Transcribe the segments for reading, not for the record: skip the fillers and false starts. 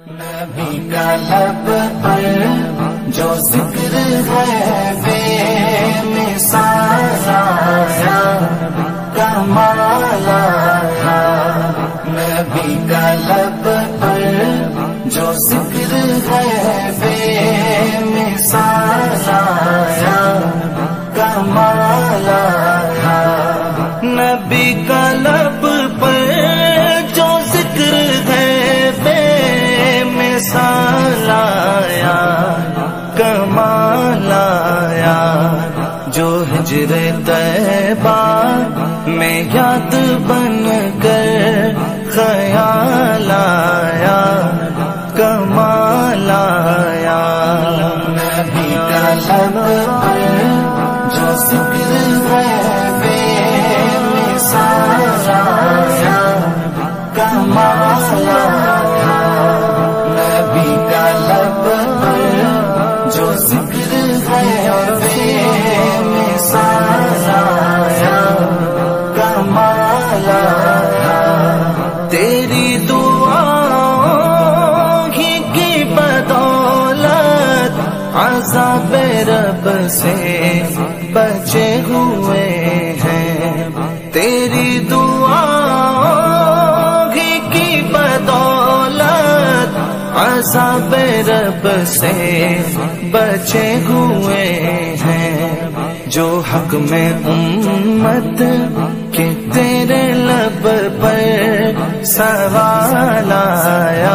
نبی کا لب پر جو ذکر ہے بے مثال آیا، کمال آیا۔ نبی کا لب پر جو ذکر ہے بے مثال آیا، کمال آیا۔ نبی کا لب پر جو ذکر ہے بے مثال آیا، کمال آیا۔ جو ہجر طیبہ میں یاد بن کر خیال آیا، کمال آیا۔ نبی کا لب پر جو ذکر ہے بے مثال آیا، کمال آیا۔ نبی کا لب پر جو ذکر ہے بے مثال آیا، کمال آیا۔ تیری دعاؤں ہی کی بدولت عذاب رب سے بچے ہوئے ہیں، تیری دعاؤں ہی کی بدولت عذاب رب سے بچے ہوئے ہیں۔ جو حق میں امت کہ تیرے لب پر سوال آیا،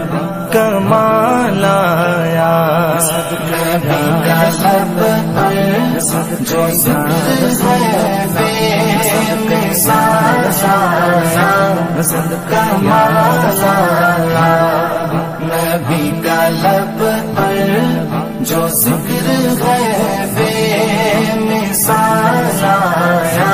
کمال آیا۔ نبی کا لب پر جو ذکر ہے بے مثال آیا، کمال آیا۔ نبی کا لب پر جو ذکر ہے بے مثال آیا،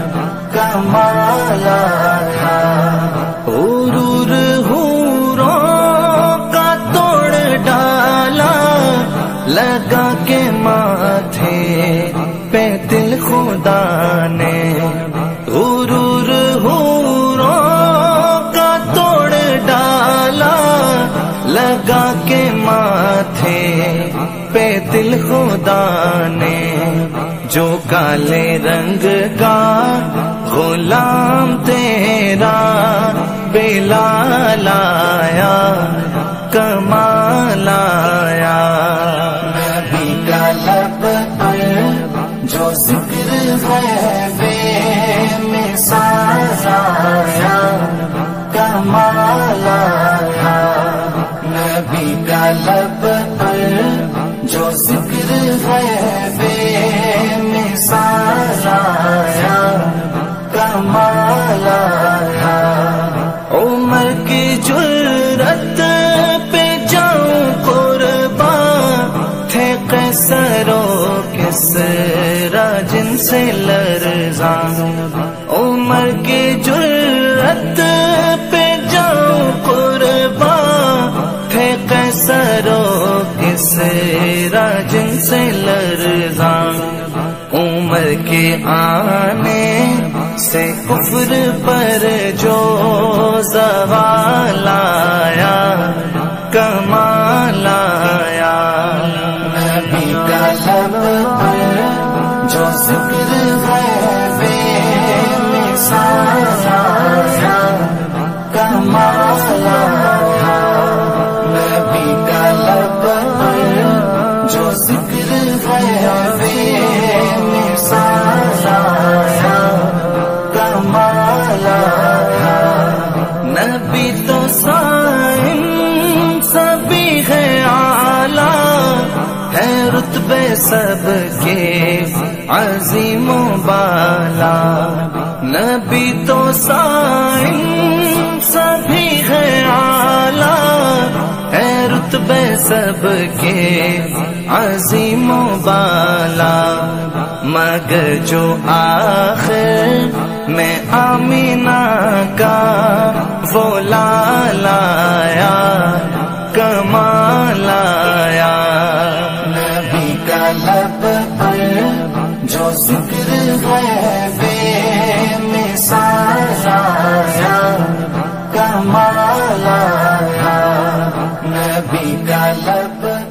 کمال آیا۔ غرور حوروں کا توڑ ڈالا، لگا کے ماتھے پہ دل خدا نے، غرور حوروں کا توڑ ڈالا، لگا کے ماتھے پہ دل خدا نے۔ جو کالے رنگ کا غلام تیرا بلال آیا، کمال آیا۔ نبی کا لب پر جو ذکر ہے بے مثال آیا، کمال آیا۔ نبی کا لب پر جو ذکر ہے بے مثال آیا، کمال آیا۔ عمر کی جرأت پہ جاؤں قربان، تھے قیصر و کسریٰ جن سے لرزاں، عمر کی جرأت پہ جاؤں قربان، تھے قیصر و کسریٰ جن سے لرزاں۔ عمر کے آنے سے کفر پر جو زوال آیا، کمال آیا۔ نبی کا لب پر جو ذکر ہے بے مثال آیا، کمال آیا۔ نبی کا لب پر جو ذکر ہے بے مثال آیا، کمال آیا۔ نبی تو صائم سبھی ہے اعلیٰ، ہے رتبے سب کے عظیم و بالا۔ نبی تو صائم سبھی ہے اعلیٰ، ہے رتبے سب کے عظیم و بالا۔ مگر جو آخر میں آمینہ کا وہ لال آیا، کمال آیا۔ نبی کا لب پر جو ذکر ہے بے مثال آیا، کمال آیا۔ نبی کا لب